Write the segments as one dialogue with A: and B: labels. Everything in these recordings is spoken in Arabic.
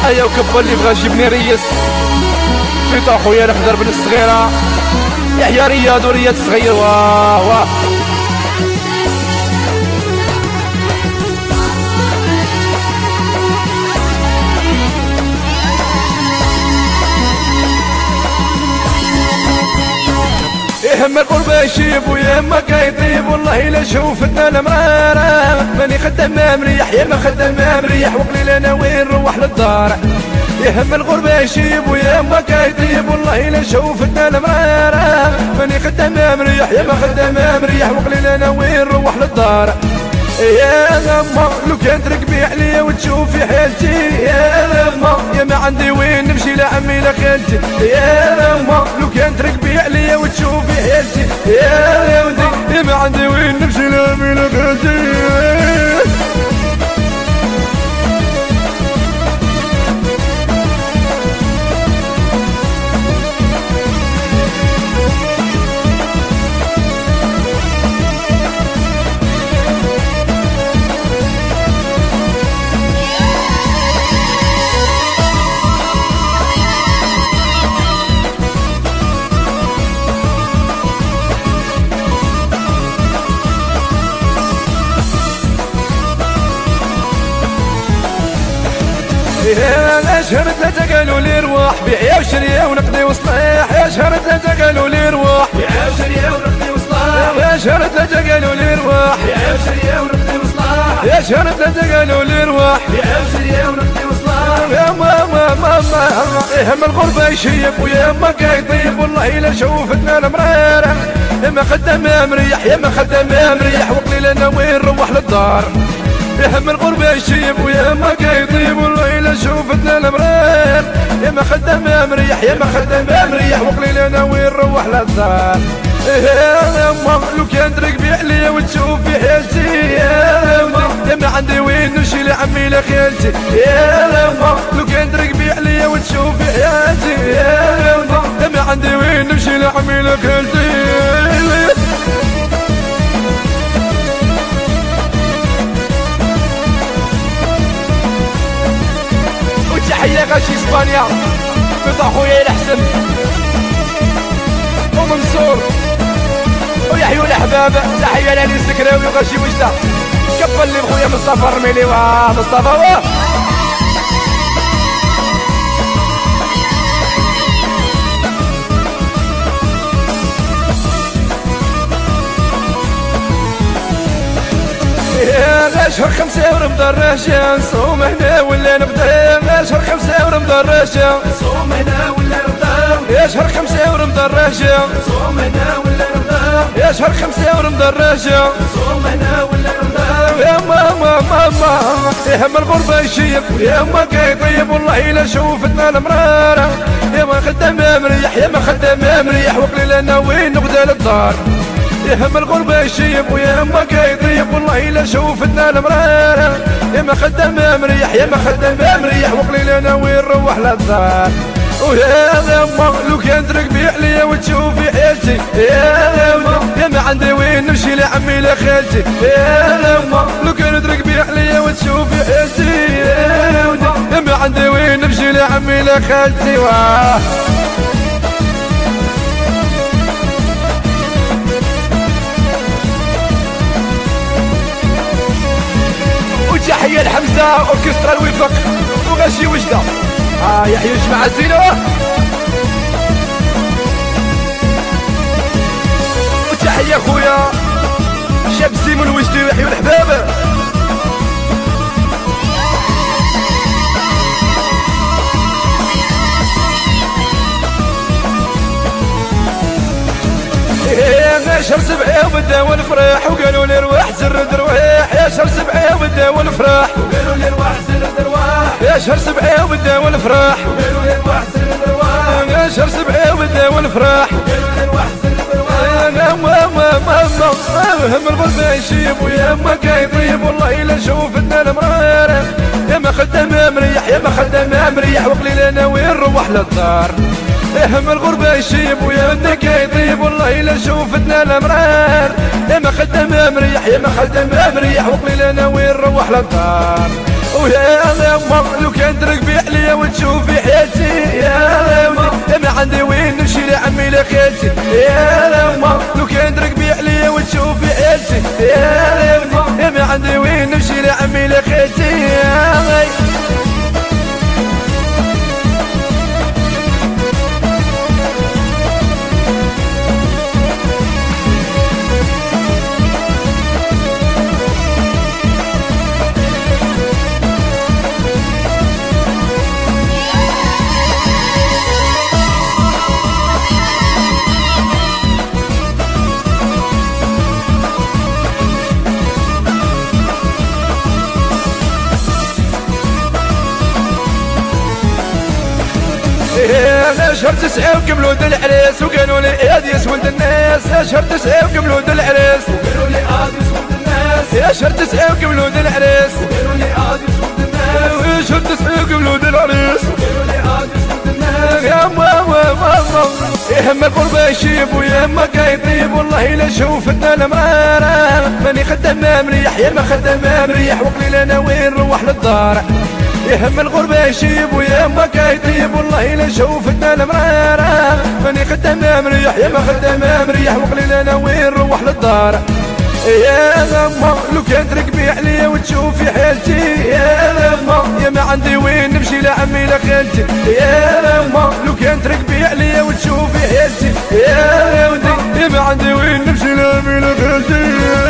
A: ايا وكبر اللي بغا يجيبني ريس فيتا خويا نحضر بن الصغيره يحيى رياض ورياض الصغير واه واه. يهم القربة يشيب ويما كيطيب والله إلا شوفتنا المرارة ماني خدام مريح يما خدام مريح وقليل أنا وين نروح للدار. يهم الغربة يشيب ويما كيطيب والله إلا شوفتنا المرارة ماني خدام مريح يما خدام مريح وقليل أنا وين نروح للدار. يا غما لو كان تركبي عليا وتشوفي حالتي يا غما يا ما عندي وين نمشي لعمي لخالتي. يا غما لو كان تركبي عليا وتشوفي حالتي يا ودي يا ما عندي وين نمشي لعمي لخالتي. يا شهر ثلاثة قالوا لي روح بيعيا وشريا ونقضي وصلاح. يا شهر ثلاثة قالوا لي روح بيعيا وشريا ونقضي وصلاح. يا شهر ثلاثة قالوا لي روح بيعيا وشريا ونقضي وصلاح. يا شهر ثلاثة قالوا لي روح بيعيا وشريا ونقضي وصلاح. يا ماما ماما يهم الغربة يشيب ويما كيطيب والله إلا شوفتنا المرارة يا ما خدام مريح يا ما خدام مريح وقليل أنا وين نروح للدار. يهم الغربة يشيب ويما كيطيب والله إلا شوفتنا المرار يا ما خدام مريح يا ما خدام مريح وقليل أنا وين نروح للدار. يا ما لو كان تركبي عليا وتشوفي حالتي يا ما عندي وين نمشي لعمي لخالتي. يا ما لو كان تركبي عليا وتشوفي حالتي يا ما عندي وين نمشي لعمي لخالتي. تحية غاشي اسبانيا بيضا خويا الحسن ومنصور ويحيوا الاحباب. تحية لاني السكراوي وغاشي وجده كفل لي بخويا مصطفى الرميلي واه مصطفى واه. يا شهر 5 ورمضان رمضان نصوم هنا ولا نبدا. يا شهر 5 ورمضان رمضان نصوم هنا ولا نبدا. يا شهر 5 ورمضان رمضان نصوم هنا ولا نبدا. يا شهر 5 ورمضان رمضان نصوم هنا ولا نبدا. يا ماما ماما يهم الغربة يشيب ويما كيطيب والله إلا شوفتنا المرارة يا ما خدام مريح يا ما خدام مريح وقليل أنا وين نغدا للدار. يهم الغربة يشيب ويما كيطيب والله إلا شوفتنا المرارة يا ما خدام مريح يا ما خدام مريح وقليل أنا وين نروح للدار. ويا ما لو كان تركبي عليا وتشوفي حالتي يا ما عندي وين نمشي لعمي لخالتي. يا ما لو كان تركبي عليا وتشوفي حالتي يا ما عندي وين نمشي لعمي لخالتي واه. تحية لحمزة أوركسترا الوفاق وغاشي وجدة يحيى جماعة الزينة. وتحية خويا شاب سيمون وجدي ويحيى الحباب. يا شهر 7 وبدا والفرح وقالوا لي رواح زر درويح. يا شهر 7 وبدا والفرح وقالوا لي رواح زر درويح. يا شهر 7 وبدا والفرح وقالوا لي رواح زر درويح. يا شهر 7 وبدا والفرح وقالوا لي رواح زر درويح. يا ماما هم الغربة يشيب ويما كيطيب والله إلا شوفتنا المرارة يا ما خدام مريح يا ما خدام مريح وقليل أنا وين نروح للدار. يهم الغربة يشيب ويا كيطيب والله إلا شوفتنا الأمرار يا ما خدام مريح يا ما خدام مريح وقليل أنا وين نروح للدار. ويا ما لو كان تركبي عليا حيلتي يا لما لو كان تركبي عليا وتشوفي حيلتي يا لما ما عندي وين نمشي لعمي لخيلتي يا غي شهر 9 وكملوا ذا العريس وقالوا لي اديس ولد الناس يا شهر 9 وكملوا ذا العريس وقالوا لي اديس ولد الناس يا شهر 9 وكملوا ذا العريس وقالوا لي اديس ولد الناس يا شهر 9 وكملوا ذا العريس وقالوا لي اديس ولد الناس يا ماما يهم القربة يشيب ويهمك يطيب والله لا شوفتنا المرارة ماني خدام مريح يا ما خدام مريح وقليل انا وين نروح للدار يهم الغربة يشيب ويهمك يطيب والله لا شوفتنا المرارة ماني خدام مريح يا ما خدام مريح وقليل انا وين نروح للدار يا لما لو كان تركبي عليا وتشوفي حالتي يا لما يا ما عندي وين نمشي لعمي لخالتي يا لما لو كان تركبي عليا وتشوفي حالتي يا ودي يا ما عندي وين نمشي لعمي لخالتي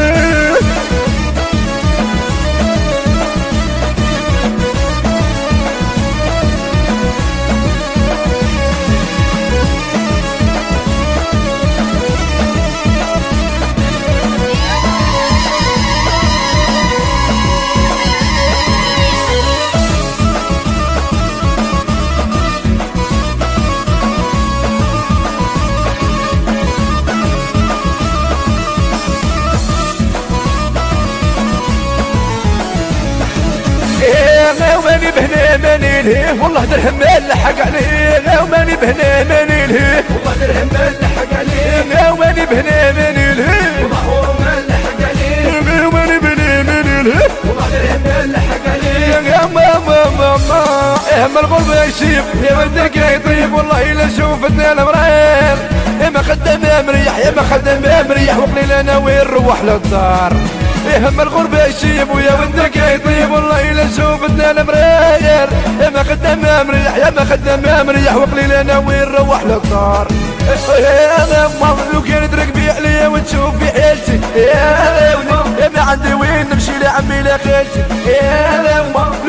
A: وماني بهنا ماني لهيه والله درهم ما لحق عليه وماني بهنا ماني لهيه والله درهم ما لحق عليه وماني بهنا ماني لهيه والله ما لحق عليه وماني بهنا ماني لهيه والله درهم ما لحق عليه يا ماما يهم الغربة يشيب يا ودك يطيب والله لا شوفتنا المرير يا ما خدام مريح يا ما خدام مريح وقليل انا وين نروح للدار يهم الغربة يشيب ويا ودك يطيب والله لا شوفتنا المراير يا ما خدام مريح يا ما خدام مريح وقليل انا وين نروح للدار يا لما لو كان تركبي عليا وتشوفي حيلتي يا ما عندي وين نمشي لعمي لخالتي يا لما